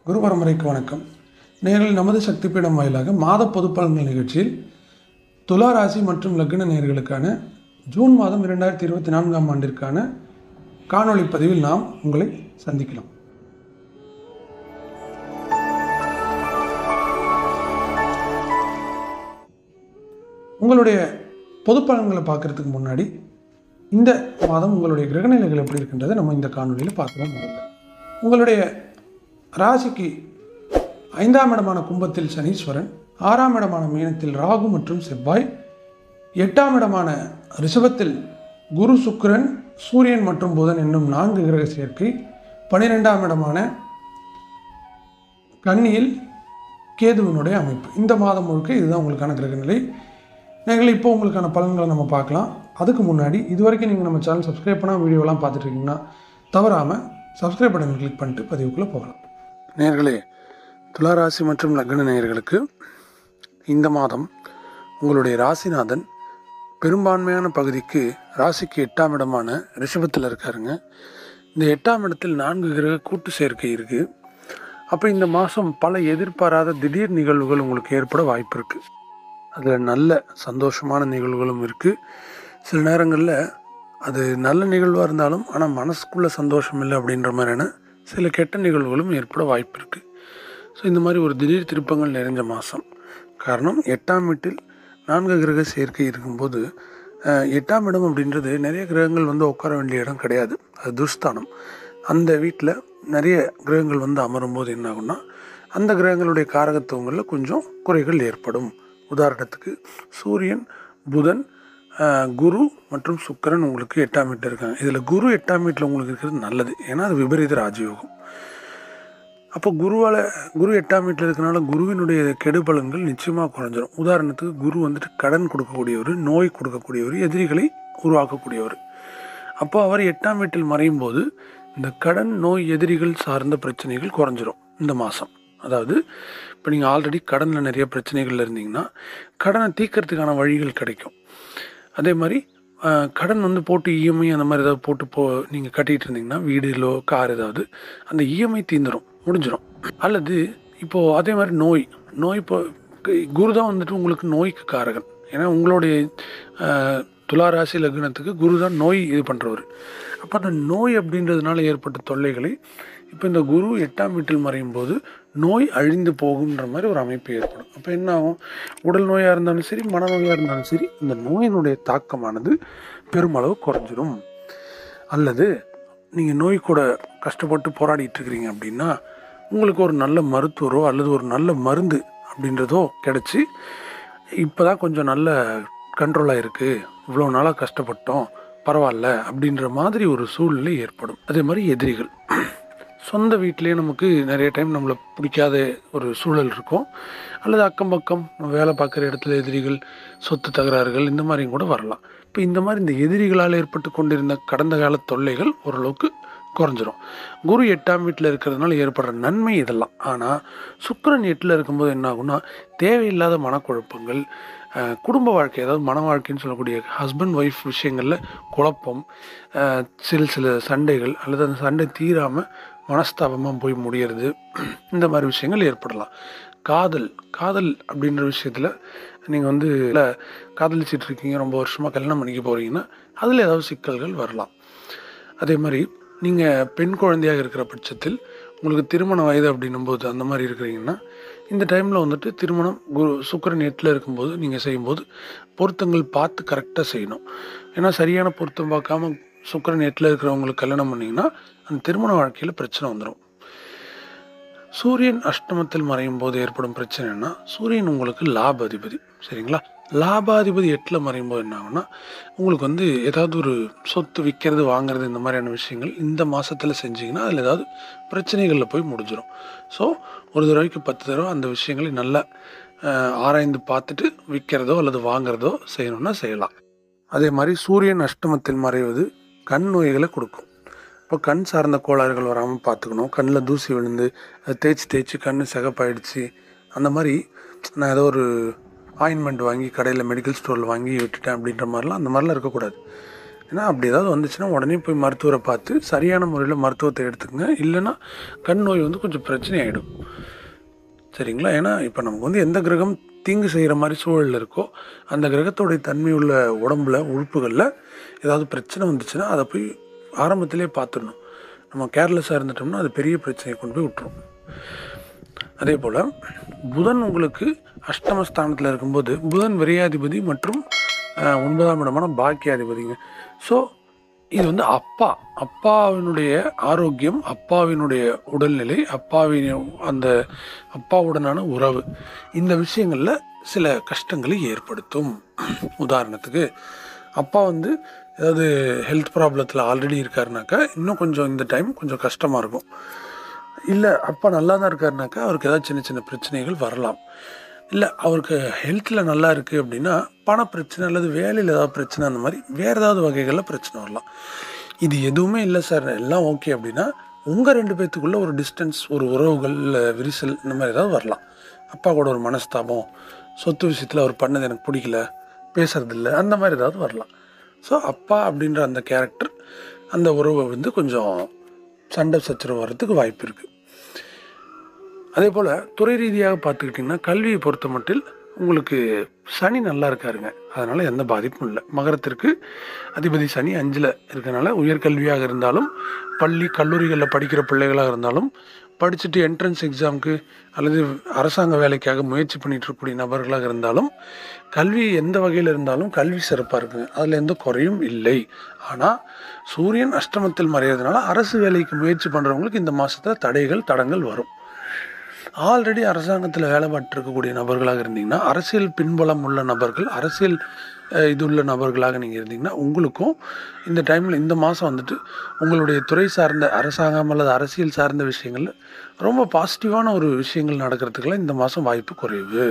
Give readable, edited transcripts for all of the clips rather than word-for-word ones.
குரு பரம்பரைக்கு வணக்கம். நேரில் நமது சக்தி பீடம் வாயிலாக மாத பொதுப்பலன்கள் நிகழ்ச்சியில் துலா ராசி மற்றும் லக்ன நேயர்களுக்கான ஜூன் மாதம் 2024ஆம் ஆண்டிற்கான காணொளி பதிவில் நாம் உங்களை சந்திக்கலாம். உங்களுடைய பொதுப்பலன்களை பார்க்குறதுக்கு முன்னாடி இந்த மாதம் உங்களுடைய கிரகநிலைகள் எப்படி இருக்கின்றதை நம்ம இந்த காணொலியில் பார்க்கலாம். உங்களுடைய ராசிக்கு 5ஆம் இடமான கும்பத்தில் சனீஸ்வரன், 6ஆம் இடமான மீனத்தில் ராகு மற்றும் செவ்வாய், 8ஆம் இடமான ரிஷபத்தில் குரு, சுக்கிரன், சூரியன் மற்றும் புதன் என்னும் 4 கிரக சேர்க்கை, 12ஆம் இடமான கன்னியில் கேதுவினுடைய அமைப்பு. இந்த மாதம் முழுக்க இதுதான் உங்களுக்கான கிரகநிலை. நீங்கள் இப்போ உங்களுக்கான பலன்களை நம்ம பார்க்கலாம். அதுக்கு முன்னாடி இதுவரைக்கும் நீங்கள் நம்ம சேனல் சப்ஸ்கிரைப் பண்ணால் வீடியோலாம் பார்த்துட்ருக்கீங்கன்னா தவறாமல் சப்ஸ்கிரைப் பட்டனை கிளிக் பண்ணிட்டு பதிவுக்குள்ளே போகலாம். நேயர்களே, துளாராசி மற்றும் லக்ன நேயர்களுக்கு இந்த மாதம் உங்களுடைய ராசிநாதன் பெரும்பான்மையான பகுதிக்கு ராசிக்கு 8ஆம் இடமான ரிஷபத்தில் இருக்காருங்க. இந்த 8ஆம் இடத்தில் 4 கிரக கூட்டு சேர்க்கை இருக்குது. அப்போ இந்த மாதம் பல எதிர்பாராத திடீர் நிகழ்வுகள் உங்களுக்கு ஏற்பட வாய்ப்பு இருக்குது. அதில் நல்ல சந்தோஷமான நிகழ்வுகளும் இருக்குது. சில நேரங்களில் அது நல்ல நிகழ்வாக இருந்தாலும் ஆனால் மனசுக்குள்ளே சந்தோஷம் இல்லை அப்படின்ற மாதிரியான சில கெட்ட நிகழ்வுகளும் ஏற்பட வாய்ப்பு இருக்குது. ஸோ இந்த மாதிரி ஒரு திடீர் திருப்பங்கள் நிறைஞ்ச மாதம். காரணம் 8ஆம் வீட்டில் 4 கிரக சேர்க்கை இருக்கும்போது 8ஆம் இடம் அப்படின்றது நிறைய கிரகங்கள் உட்கார வேண்டிய இடம் கிடையாது. அது துர்ஸ்தானம். அந்த வீட்டில் நிறைய கிரகங்கள் அமரும்போது என்ன ஆகும்னா அந்த கிரகங்களுடைய காரகத்துவங்களில் கொஞ்சம் குறைகள் ஏற்படும். உதாரணத்துக்கு சூரியன், புதன், குரு மற்றும் சுக்கிரன் உங்களுக்கு 8ஆம் வீட்டில் இருக்காங்க. இதில் குரு 8ஆம் வீட்டில் உங்களுக்கு இருக்கிறது நல்லது. ஏன்னா அது விபரீத ராஜயோகம். அப்போ குரு 8ஆம் வீட்டில் இருக்கிறனால குருவினுடைய கெடுபலன்கள் நிச்சயமாக குறைஞ்சிரும். உதாரணத்துக்கு குரு கடன் கொடுக்கக்கூடியவர், நோய் கொடுக்கக்கூடியவர், எதிரிகளை உருவாக்கக்கூடியவர். அப்போ அவர் 8ஆம் வீட்டில் மறையும் போது இந்த கடன், நோய், எதிரிகள் சார்ந்த பிரச்சனைகள் குறைஞ்சிரும் இந்த மாதம். அதாவது இப்போ நீங்கள் ஆல்ரெடி கடனில் நிறைய பிரச்சனைகள் இருந்தீங்கன்னா கடனை தீர்க்கறதுக்கான வழிகள் கிடைக்கும். அதே மாதிரி கடன் போட்டு இஎம்ஐ அந்த மாதிரி ஏதாவது போட்டு நீங்கள் கட்டிகிட்டு இருந்தீங்கன்னா வீடுலோ கார் ஏதாவது அந்த இஎம்ஐ தீர்ந்துடும், முடிஞ்சிடும். அல்லது இப்போது அதே மாதிரி நோய் இப்போ குரு தான் உங்களுக்கு நோய்க்கு காரகன். ஏன்னா உங்களுடைய துளாராசி லக்னத்துக்கு குரு தான் நோய் இது பண்ணுறவர். அப்போ அந்த நோய் அப்படின்றதுனால ஏற்பட்ட தொல்லைகளை இப்போ இந்த குரு 8ஆம் வீட்டில் மறையும் போது நோய் அழிந்து போகுன்ற மாதிரி ஒரு அமைப்பு ஏற்படும். அப்போ என்ன ஆகும், உடல் நோயாக இருந்தாலும் சரி, மனநோயாக இருந்தாலும் சரி, இந்த நோயினுடைய தாக்கமானது பெருமளவு குறைஞ்சிடும். அல்லது நீங்கள் நோய் கூட கஷ்டப்பட்டு போராடிட்டு இருக்கிறீங்க அப்படின்னா உங்களுக்கு ஒரு நல்ல மருத்துவரோ அல்லது ஒரு நல்ல மருந்து அப்படின்றதோ கிடச்சி இப்போ தான் கொஞ்சம் நல்ல கண்ட்ரோலாக இருக்குது, இவ்வளோ நாளாக கஷ்டப்பட்டோம், பரவாயில்ல அப்படின்ற மாதிரி ஒரு சூழ்நிலை ஏற்படும். அதே மாதிரி எதிரிகள், சொந்த வீட்டிலே நமக்கு நிறைய டைம் நம்மளை பிடிக்காத ஒரு சூழல் இருக்கும். அல்லது அக்கம் பக்கம் வேலை பார்க்குற இடத்துல எதிரிகள், சொத்து தகராறுகள் இந்த மாதிரியும் கூட வரலாம். இப்போ இந்த மாதிரி இந்த எதிரிகளால் ஏற்பட்டு கொண்டிருந்த கடந்த கால தொல்லைகள் ஓரளவுக்கு குறைஞ்சிரும். குரு 8ஆம் வீட்டில் இருக்கிறதுனால ஏற்படுற நன்மை இதெல்லாம். ஆனால் சுக்கிரன் 8ல் இருக்கும்போது என்ன ஆகும்னா தேவையில்லாத மனக்குழப்பங்கள், குடும்ப வாழ்க்கை, அதாவது மன வாழ்க்கைன்னு சொல்லக்கூடிய ஹஸ்பண்ட் ஒய்ஃப் விஷயங்களில் குழப்பம், சில சண்டைகள் அல்லது அந்த சண்டை தீராமல் மனஸ்தாபமாக போய் முடியறது, இந்த மாதிரி விஷயங்கள் ஏற்படலாம். காதல் அப்படின்ற விஷயத்தில் நீங்கள் காதலிச்சிட்டு இருக்கீங்க, ரொம்ப வருஷமாக கல்யாணம் பண்ணிக்க போகிறீங்கன்னா அதில் ஏதாவது சிக்கல்கள் வரலாம். அதே மாதிரி நீங்கள் பெண் குழந்தையாக இருக்கிற பட்சத்தில் உங்களுக்கு திருமண வயது அப்படின்னும் போது அந்த மாதிரி இருக்கிறீங்கன்னா இந்த டைமில் திருமணம் சுக்கிரன் 8ல் இருக்கும்போது நீங்கள் செய்யும்போது பொருத்தங்கள் பார்த்து கரெக்டாக செய்யணும். ஏன்னா சரியான பொருத்தம் பார்க்காம சுக்கிரன் 8ல் இருக்கிறவங்களுக்கு கல்யாணம் பண்ணிங்கன்னா அந்த திருமண வாழ்க்கையில் பிரச்சனை வந்துடும். சூரியன் அஷ்டமத்தில் மறையும் போது ஏற்படும் பிரச்சனைனா சூரியன் உங்களுக்கு லாபாதிபதி, சரிங்களா? லாபாதிபதி 8ல் மறையும் போது என்ன ஆகும்னா உங்களுக்கு ஏதாவது ஒரு சொத்து விற்கிறது, வாங்குறது, இந்த மாதிரியான விஷயங்கள் இந்த மாதத்தில் செஞ்சிங்கன்னா அதில் ஏதாவது பிரச்சனைகளில் போய் முடிஞ்சிடும். ஸோ ஒரு தடவைக்கு 10 தடவை அந்த விஷயங்களை நல்லா ஆராய்ந்து பார்த்துட்டு விற்கிறதோ அல்லது வாங்குறதோ செய்யணும்னா செய்யலாம். அதே மாதிரி சூரியன் அஷ்டமத்தில் மறைவது கண் நோய்களை கொடுக்கும். இப்போ கண் சார்ந்த கோளாறுகள் வராமல் பார்த்துக்கணும். கண்ணில் தூசி விழுந்து அதை தேய்ச்சி கண் சிகப்பாயிடுச்சு, அந்த மாதிரி நான் ஏதோ ஒரு ஆயின்மெண்ட் வாங்கி கடையில் மெடிக்கல் ஸ்டோரில் வாங்கி விட்டுட்டேன் அப்படின்ற மாதிரிலாம் அந்த மாதிரிலாம் இருக்கக்கூடாது. ஏன்னா அப்படி ஏதாவது வந்துச்சுன்னா உடனே போய் மருத்துவரை பார்த்து சரியான முறையில் மருத்துவத்தை எடுத்துக்கங்க. இல்லைன்னா கண் நோய் வந்து கொஞ்சம் பிரச்சனை ஆகிடும். சரிங்களா? ஏன்னா இப்போ நமக்கு வந்து எந்த கிரகம் தீங்கு செய்கிற மாதிரி சூழல் இருக்கோ அந்த கிரகத்தோடைய தன்மை உள்ள உடம்புல உறுப்புகளில் ஏதாவது பிரச்சனை வந்துச்சுன்னா அதை போய் ஆரம்பத்திலே பார்த்துடணும். நம்ம கேர்லெஸ்ஸாக இருந்துட்டோம்னா அது பெரிய பிரச்சனையை கொண்டு போய் விட்டுரும். அதே போல் புதன் உங்களுக்கு அஷ்டமஸ்தானத்தில் இருக்கும்போது புதன் விரையாதிபதி மற்றும் 9ஆம் இடமான பாக்கியாதிபதிங்க. ஸோ இது வந்து அப்பாவினுடைய ஆரோக்கியம், அப்பாவினுடைய உடல்நிலை, அந்த அப்பாவுடனான உறவு, இந்த விஷயங்களில் சில கஷ்டங்களை ஏற்படுத்தும். உதாரணத்துக்கு அப்பா வந்து ஏதாவது ஹெல்த் ப்ராப்ளத்தில் ஆல்ரெடி இருக்காருனாக்கா இன்னும் கொஞ்சம் இந்த டைம் கொஞ்சம் கஷ்டமாக இருக்கும். இல்லை அப்பா நல்லா தான் இருக்காருனாக்கா அவருக்கு ஏதாவது சின்ன சின்ன பிரச்சனைகள் வரலாம். இல்லை அவருக்கு ஹெல்த்தில் நல்லா இருக்குது அப்படின்னா பணப்பிரச்சனை அல்லது வேலையில் ஏதாவது பிரச்சனை, அந்த மாதிரி வேறு ஏதாவது வகைகளில் பிரச்சனை வரலாம். இது எதுவுமே இல்லை சார், எல்லாம் ஓகே அப்படின்னா உங்கள் 2 பேர்த்துக்குள்ளே ஒரு டிஸ்டன்ஸ், ஒரு உறவுகள், விரிசல், இந்த மாதிரி ஏதாவது வரலாம். அப்பா கூட ஒரு மனஸ்தாபம், சொத்து விஷயத்தில் அவர் பண்ணது எனக்கு பிடிக்கல, பேசுறதில்ல, அந்த மாதிரி ஏதாவது வரலாம். ஸோ அப்பா அப்படின்ற அந்த கேரக்டர், அந்த உறவை வந்து கொஞ்சம் சண்டை சச்சரவு வர்றதுக்கு வாய்ப்பு இருக்குது. அதே போல் துறை ரீதியாக பார்த்துக்கிட்டிங்கன்னா கல்வியை பொறுத்த மட்டில் உங்களுக்கு சனி நல்லா இருக்காருங்க. அதனால் எந்த பாதிப்பும் இல்லை. மகரத்திற்கு அதிபதி சனி 5ல் இருக்கனால உயர்கல்வியாக இருந்தாலும், பள்ளி கல்லூரிகளில் படிக்கிற பிள்ளைகளாக இருந்தாலும், படிச்சுட்டு என்ட்ரன்ஸ் எக்ஸாமுக்கு அல்லது அரசாங்க வேலைக்காக முயற்சி பண்ணிகிட்டு இருக்கக்கூடிய நபர்களாக இருந்தாலும், கல்வி எந்த வகையில் இருந்தாலும் கல்வி சிறப்பாக இருக்குங்க. அதில் எந்த குறையும் இல்லை. ஆனால் சூரியன் அஷ்டமத்தில் மறையிறதுனால அரசு வேலைக்கு முயற்சி பண்ணுறவங்களுக்கு இந்த மாதத்தில் தடங்கள் வரும். ஆல்ரெடி அரசாங்கத்தில் வேலை பார்த்துருக்கக்கூடிய நபர்களாக இருந்தீங்கன்னா, அரசியல் பின்புலம் உள்ள நபர்கள், அரசியல் உள்ள நபர்களாக நீங்கள் இருந்தீங்கன்னா உங்களுக்கும் இந்த டைமில், இந்த மாதம் வந்துட்டு உங்களுடைய துறை சார்ந்த அரசாங்கம் அல்லது அரசியல் சார்ந்த விஷயங்களில் ரொம்ப பாசிட்டிவான ஒரு விஷயங்கள் நடக்கிறதுக்கெல்லாம் இந்த மாதம் வாய்ப்பு குறைவு.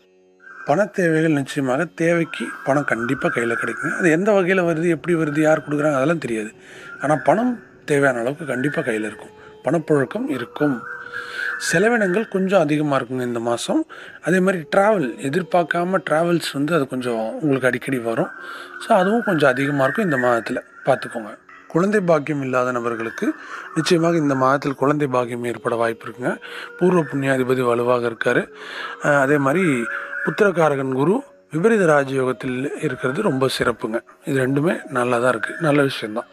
பண தேவைகள் நிச்சயமாக, தேவைக்கு பணம் கண்டிப்பாக கையில் கிடைக்குங்க. அது எந்த வகையில் வருது, எப்படி வருது, யார் கொடுக்குறாங்க அதெல்லாம் தெரியாது. ஆனால் பணம் தேவையான அளவுக்கு கண்டிப்பாக கையில் இருக்கும். பணப்புழக்கம் இருக்கும். செலவினங்கள் கொஞ்சம் அதிகமாக இருக்குங்க இந்த மாதம். அதே மாதிரி எதிர்பார்க்காம ட்ராவல்ஸ் வந்து அது கொஞ்சம் உங்களுக்கு அடிக்கடி வரும். ஸோ அதுவும் கொஞ்சம் அதிகமாக இருக்கும் இந்த மாதத்தில், பார்த்துக்கோங்க. குழந்தை பாக்கியம் இல்லாத நபர்களுக்கு நிச்சயமாக இந்த மாதத்தில் குழந்தை பாக்கியம் ஏற்பட வாய்ப்பு இருக்குங்க. பூர்வ புண்ணியாதிபதி வலுவாக இருக்கார். அதே மாதிரி புத்திரகாரகன் குரு விபரீத ராஜயோகத்தில் இருக்கிறது ரொம்ப சிறப்புங்க. இது ரெண்டுமே நல்லா தான் இருக்குது, நல்ல விஷயந்தான்.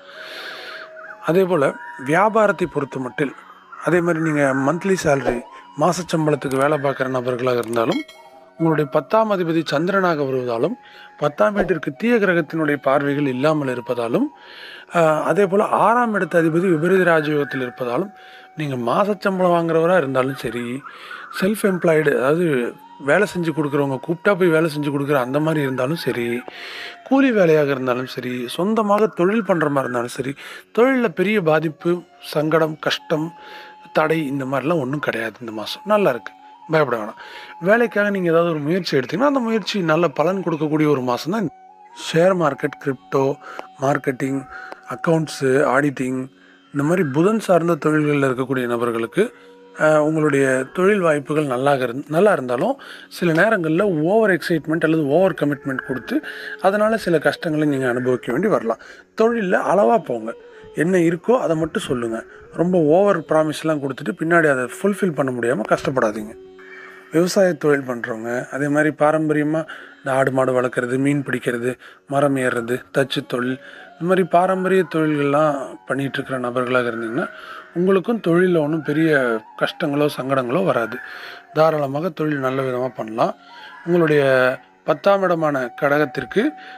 அதே போல் வியாபாரத்தை பொறுத்த மட்டில், அதே மாதிரி நீங்கள் மந்த்லி சேலரி, மாத சம்பளத்துக்கு வேலை பார்க்குற நபர்களாக இருந்தாலும், உங்களுடைய 10ஆம் அதிபதி சந்திரனாக வருவதாலும், 10ஆம் வீட்டிற்கு தீய கிரகத்தினுடைய பார்வைகள் இல்லாமல் இருப்பதாலும், அதே போல் 6ஆம் இடத்து அதிபதி விபரீத ராஜயோகத்தில் இருப்பதாலும், நீங்கள் மாத சம்பளம் வாங்குறவராக இருந்தாலும் சரி, செல்ஃப் எம்ப்ளாய்டு, அதாவது வேலை செஞ்சு கொடுக்குறவங்க, கூப்பிட்டா போய் வேலை செஞ்சு கொடுக்குற அந்த மாதிரி இருந்தாலும் சரி, கூலி வேலையாக இருந்தாலும் சரி, சொந்தமாக தொழில் பண்ணுற மாதிரி இருந்தாலும் சரி, தொழிலில் பெரிய பாதிப்பு, சங்கடம், கஷ்டம், தடை இந்த மாதிரிலாம் ஒன்றும் கிடையாது. இந்த மாதம் நல்லா இருக்குது, பயப்பட வேணாம். வேலைக்காக நீங்கள் ஏதாவது ஒரு முயற்சி எடுத்திங்கன்னா அந்த முயற்சி நல்ல பலன் கொடுக்கக்கூடிய ஒரு மாதம் தான். Share market, crypto, marketing, accounts, auditing, இந்த மாதிரி புதன் சார்ந்த தொழில்களில் இருக்கக்கூடிய நபர்களுக்கு உங்களுடைய தொழில் வாய்ப்புகள் நல்லா இருந்தாலும் சில நேரங்களில் ஓவர் எக்ஸைட்மெண்ட் அல்லது ஓவர் கமிட்மெண்ட் கொடுத்து அதனால் சில கஷ்டங்களை நீங்கள் அனுபவிக்க வேண்டி வரலாம். தொழிலில் அளவாக போங்க, என்ன இருக்கோ அதை மட்டும் சொல்லுங்கள். ரொம்ப ஓவர் ப்ராமிஸ்லாம் கொடுத்துட்டு பின்னாடி அதை ஃபுல்ஃபில் பண்ண முடியாமல் கஷ்டப்படாதீங்க. விவசாய தொழில் பண்ணுறவங்க, அதே மாதிரி பாரம்பரியமாக இந்த ஆடு மாடு வளர்க்குறது, மீன் பிடிக்கிறது, மரம் ஏறுறது, தச்சு தொழில், இந்த மாதிரி பாரம்பரிய தொழில்கள்லாம் பண்ணிகிட்ருக்கிற நபர்களாக இருந்தீங்கன்னா உங்களுக்கும் தொழிலில் ஒன்றும் பெரிய கஷ்டங்களோ சங்கடங்களோ வராது. தாராளமாக தொழில் நல்ல விதமாக பண்ணலாம். உங்களுடைய 10ஆம் இடமான கடகத்திற்கு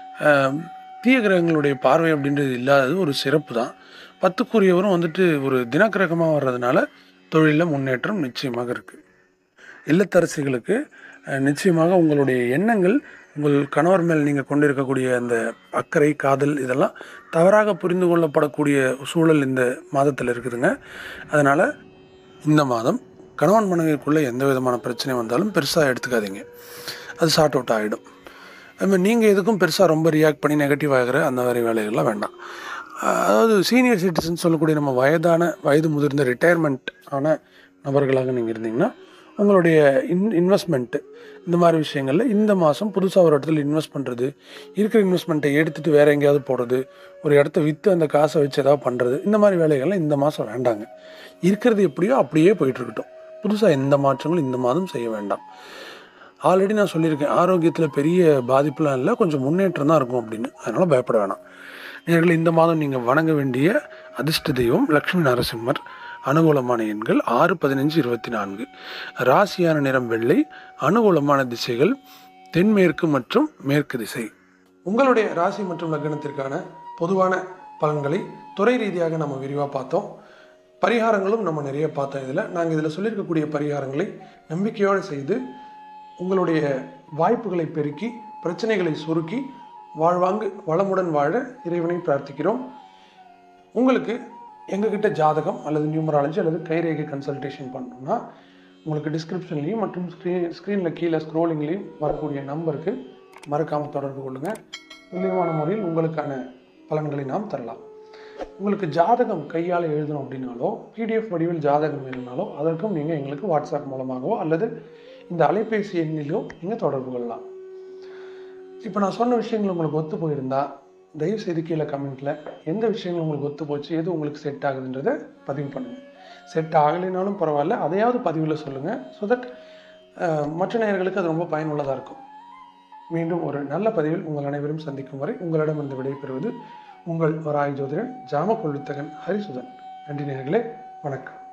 தீய கிரகங்களுடைய பார்வை அப்படின்றது இல்லாதது ஒரு சிறப்பு தான். 10க்குரியவரும் வந்துட்டு ஒரு தினக்கிரகமாக வர்றதுனால தொழிலில் முன்னேற்றம் நிச்சயமாக இருக்குது. இல்லத்தரசிகளுக்கு நிச்சயமாக உங்களுடைய எண்ணங்கள், உங்கள் கணவர் மேல் நீங்கள் கொண்டிருக்கக்கூடிய அந்த அக்கறை, காதல், இதெல்லாம் தவறாக புரிந்து கொள்ளப்படக்கூடிய சூழல் இந்த மாதத்தில் இருக்குதுங்க. அதனால் இந்த மாதம் கணவன் மனைவிக்குள்ளே எந்த விதமான பிரச்சனை வந்தாலும் பெருசாக எடுத்துக்காதீங்க, அது சார்ட் அவுட் ஆகிடும். அதுமாதிரி நீங்கள் எதுக்கும் பெருசாக ரொம்ப ரியாக்ட் பண்ணி நெகட்டிவ் ஆகிற அந்த மாதிரி வேலைகள்லாம் வேண்டாம். அதாவது சீனியர் சிட்டிசன் சொல்லக்கூடிய நம்ம வயது முதிர்ந்த ரிட்டையர்மெண்ட் ஆன நபர்களாக நீங்கள் இருந்தீங்கன்னா உங்களுடைய இன்வெஸ்ட்மெண்ட்டு இந்த மாதிரி விஷயங்களில் இந்த மாதம் புதுசாக ஒரு இடத்துல இன்வெஸ்ட் பண்ணுறது, இருக்கிற இன்வெஸ்ட்மெண்ட்டை எடுத்துகிட்டு வேறு எங்கேயாவது போடுறது, ஒரு இடத்த விற்று அந்த காசை வச்சு ஏதாவது பண்ணுறது, இந்த மாதிரி வேலைகள்லாம் இந்த மாதம் வேண்டாங்க. இருக்கிறது எப்படியோ அப்படியே போயிட்டுருக்கட்டும். புதுசாக எந்த மாற்றங்களும் இந்த மாதம் செய்ய வேண்டாம். ஆல்ரெடி நான் சொல்லியிருக்கேன், ஆரோக்கியத்தில் பெரிய பாதிப்புலாம் இல்லை, கொஞ்சம் முன்னேற்றம் தான் இருக்கும் அப்படின்னு. அதனால் பயப்பட வேணாம். நேயர்களே, இந்த மாதம் நீங்கள் வணங்க வேண்டிய அதிர்ஷ்ட தெய்வம் லக்ஷ்மி நரசிம்மர். அனுகூலமான எண்கள் 6, 15, 24. ராசியான நிறம் வெள்ளை. அனுகூலமான திசைகள் தென்மேற்கு மற்றும் மேற்கு திசை. உங்களுடைய ராசி மற்றும் லக்னத்திற்கான பொதுவான பலன்களை துறை ரீதியாக நம்ம விரிவாக பார்த்தோம். பரிகாரங்களும் நம்ம நிறைய பார்த்தோம். இதில் சொல்லியிருக்கக்கூடிய பரிகாரங்களை நம்பிக்கையோடு செய்து உங்களுடைய வாய்ப்புகளை பெருக்கி பிரச்சனைகளை சுருக்கி வாழ்வாங்கு வளமுடன் வாழ இறைவனை பிரார்த்திக்கிறோம். உங்களுக்கு எங்ககிட்ட ஜாதகம் அல்லது நியூமராலஜி அல்லது கைரேகை கன்சல்டேஷன் பண்ணணும்னா உங்களுக்கு டிஸ்கிரிப்ஷன்லேயும் மற்றும் ஸ்க்ரீனில் கீழே ஸ்க்ரோலிங்லேயும் வரக்கூடிய நம்பருக்கு மறக்காமல் தொடர்பு கொள்ளுங்கள். துல்லியமான முறையில் உங்களுக்கான பலன்களை நாம் தரலாம். உங்களுக்கு ஜாதகம் கையால் எழுதணும் அப்படின்னாலோ PDF வடிவில் ஜாதகம் வேணும்னாலோ அதற்கும் நீங்கள் எங்களுக்கு வாட்ஸ்அப் மூலமாகவோ அல்லது இந்த அலைபேசி எண்ணிலோ நீங்கள் தொடர்பு கொள்ளலாம். இப்போ நான் சொன்ன விஷயங்கள் உங்களுக்கு ஒத்து போயிருந்தா தயவு செய்து கீழே கமெண்ட்டில் எந்த விஷயங்கள் உங்களுக்கு ஒத்து போச்சு, எது உங்களுக்கு செட் ஆகுதுன்றதை பதிவு பண்ணுங்கள். செட் ஆகலைனாலும் பரவாயில்ல, அதையாவது பதிவில் சொல்லுங்கள். ஸோ தட் மற்ற நேயர்களுக்கு அது ரொம்ப பயனுள்ளதாக இருக்கும். மீண்டும் ஒரு நல்ல பதிவில் உங்கள் அனைவரும் சந்திக்கும் வரை உங்களிடம் இந்த விடைபெறுவது உங்கள் வராய் ஜோதிடன் ஜாமக்கொள் வித்தகன் ஹரிசுதன். நன்றி நேயர்களே, வணக்கம்.